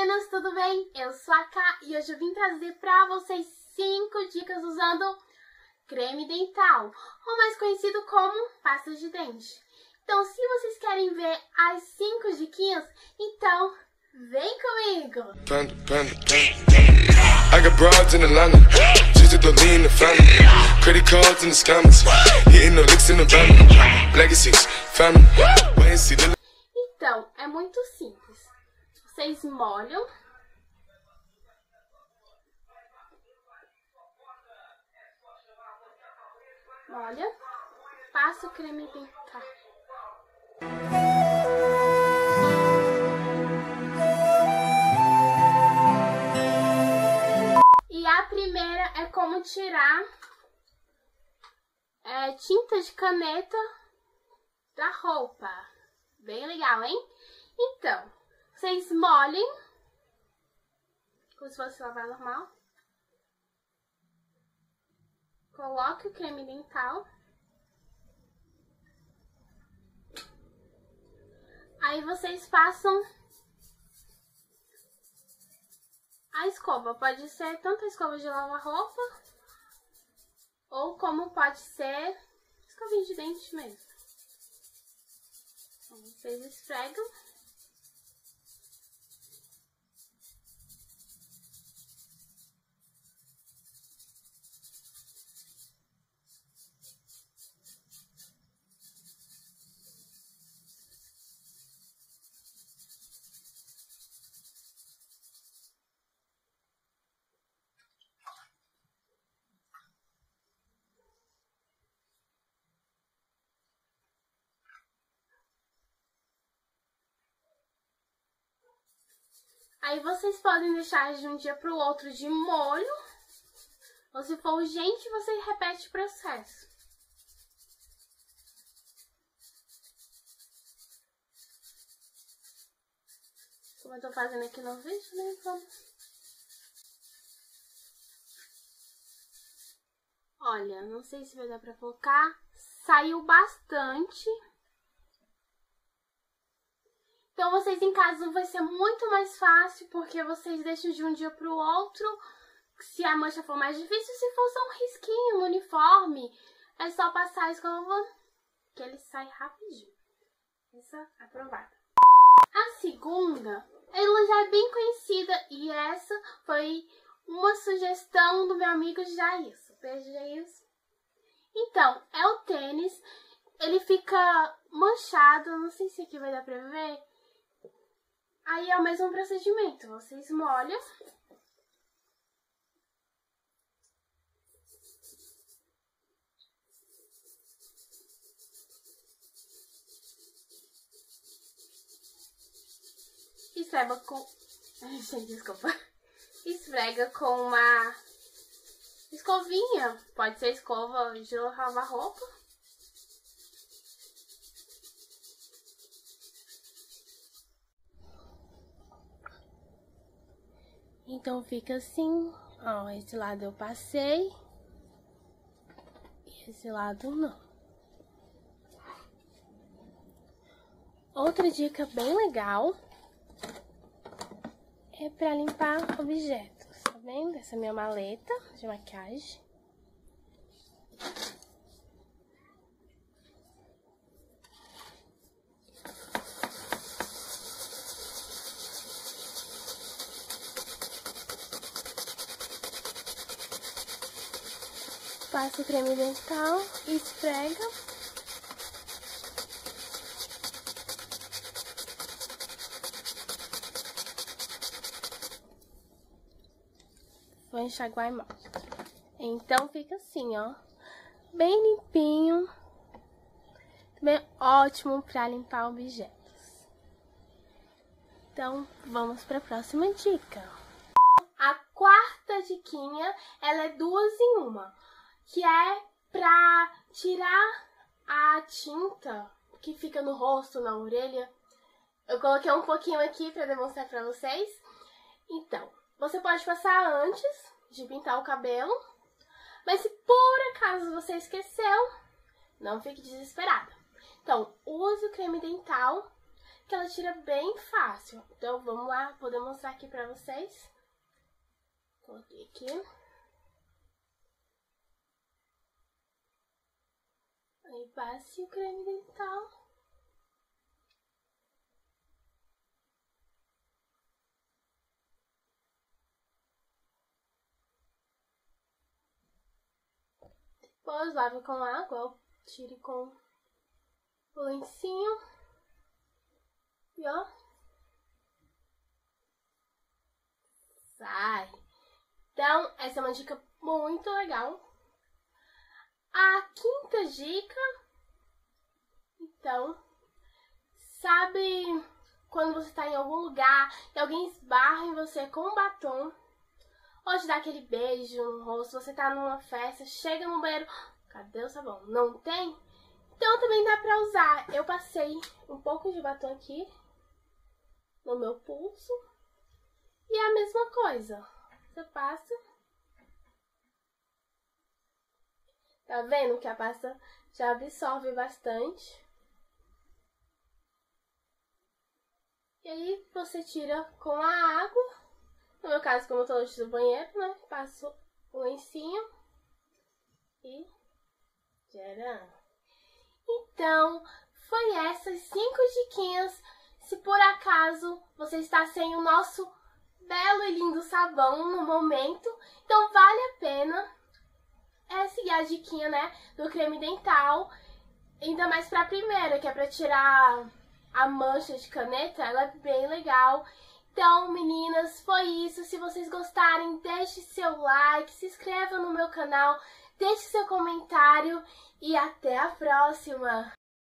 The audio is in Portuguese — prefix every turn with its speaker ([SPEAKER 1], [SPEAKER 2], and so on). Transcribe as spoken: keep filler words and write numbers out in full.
[SPEAKER 1] meninas, tudo bem? Eu sou a Ká e hoje eu vim trazer pra vocês cinco dicas usando creme dental, ou mais conhecido como pasta de dente. Então, se vocês querem ver as cinco diquinhas, então vem comigo!
[SPEAKER 2] Panda, panda, panda. I got broads in Atlanta, just to lean the family. Credit cards in the scammers, hitting the licks in the van. Legacies, family, wait and see the...
[SPEAKER 1] Então, é muito simples. Vocês molham. Molha. Passa o creme dental. E a primeira é como tirar é, tinta de caneta da roupa. Bem legal, hein? Então, vocês molhem, como se fosse lavar normal. Coloque o creme dental. Aí vocês passam a escova. Pode ser tanto a escova de lavar roupa, ou como pode ser escovinha de dente mesmo. Então, vocês esfregam. Aí vocês podem deixar de um dia para o outro de molho, ou se for urgente, você repete o processo. Como eu tô fazendo aqui no vídeo, né? Vamos. Olha, não sei se vai dar pra focar. Saiu bastante. Então, vocês em casa vai ser muito mais fácil, porque vocês deixam de um dia pro outro. Se a mancha for mais difícil, se for só um risquinho no uniforme, é só passar a escova, que ele sai rapidinho. Essa é aprovada. A segunda, ela já é bem conhecida, e essa foi uma sugestão do meu amigo Jailson. Beijo, Jailson. Então, é o tênis. Ele fica manchado, não sei se aqui vai dar pra ver. Aí é o mesmo procedimento, vocês molham. Esfrega com... Ai, gente, desculpa. Esfrega com uma escovinha. Pode ser escova de lavar roupa. Então fica assim, ó, esse lado eu passei, e esse lado não. Outra dica bem legal é pra limpar objetos, tá vendo? Essa é a minha maleta de maquiagem. Passa o creme dental, esfrega. Vou enxaguar a mão. Então fica assim, ó, bem limpinho. Também ótimo para limpar objetos. Então vamos para a próxima dica. A quarta diquinha, ela é duas em uma. Que é pra tirar a tinta que fica no rosto, na orelha. Eu coloquei um pouquinho aqui pra demonstrar pra vocês. Então, você pode passar antes de pintar o cabelo. Mas se por acaso você esqueceu, não fique desesperada. Então, use o creme dental, que ela tira bem fácil. Então, vamos lá, vou demonstrar aqui pra vocês. Coloquei aqui. Aí, passe o creme dental. Depois, lave com água, tire com o lencinho. E ó, sai. Então, essa é uma dica muito legal. A quinta dica, então, sabe quando você tá em algum lugar e alguém esbarra em você com um batom, ou te dá aquele beijo no rosto, você tá numa festa, chega no banheiro, cadê o sabão? Não tem? Então também dá pra usar. Eu passei um pouco de batom aqui no meu pulso e é a mesma coisa. Você passa. Tá vendo que a pasta já absorve bastante. E aí você tira com a água. No meu caso, como eu tô longe do banheiro, né? Passo o lencinho e tcharam. Então, foi essas cinco diquinhas. Se por acaso você está sem o nosso belo e lindo sabão no momento, então vale a pena é seguir a diquinha, né, do creme dental. Ainda mais pra primeira, que é pra tirar a mancha de caneta, ela é bem legal. Então, meninas, foi isso. Se vocês gostarem, deixe seu like, se inscreva no meu canal, deixe seu comentário e até a próxima!